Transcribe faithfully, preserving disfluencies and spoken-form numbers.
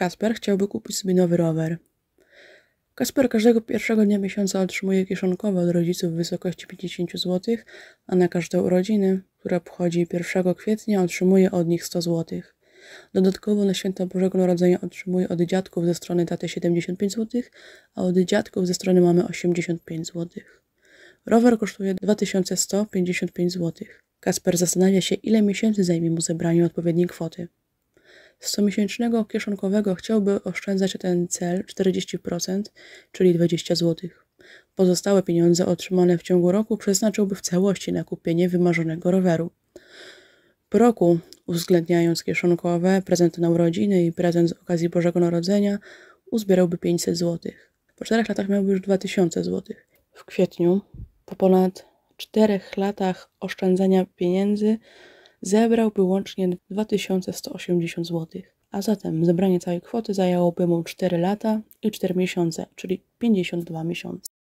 Kasper chciałby kupić sobie nowy rower. Kasper każdego pierwszego dnia miesiąca otrzymuje kieszonkowe od rodziców w wysokości pięćdziesiąt złotych, a na każdą urodziny, która obchodzi pierwszego kwietnia, otrzymuje od nich sto złotych. Dodatkowo na święta Bożego Narodzenia otrzymuje od dziadków ze strony taty siedemdziesiąt pięć złotych, a od dziadków ze strony mamy osiemdziesiąt pięć złotych. Rower kosztuje dwa tysiące sto pięćdziesiąt pięć złotych. Kasper zastanawia się, ile miesięcy zajmie mu zebranie odpowiedniej kwoty. Z comiesięcznego kieszonkowego chciałby oszczędzać na ten cel czterdzieści procent, czyli dwadzieścia złotych. Pozostałe pieniądze otrzymane w ciągu roku przeznaczyłby w całości na kupienie wymarzonego roweru. Po roku, uwzględniając kieszonkowe, prezent na urodziny i prezent z okazji Bożego Narodzenia, uzbierałby pięćset złotych. Po czterech latach miałby już dwa tysiące złotych. W kwietniu, po ponad czterech latach oszczędzania pieniędzy, zebrałby łącznie dwa tysiące sto osiemdziesiąt złotych. A zatem zebranie całej kwoty zajęłoby mu cztery lata i cztery miesiące, czyli pięćdziesiąt dwa miesiące.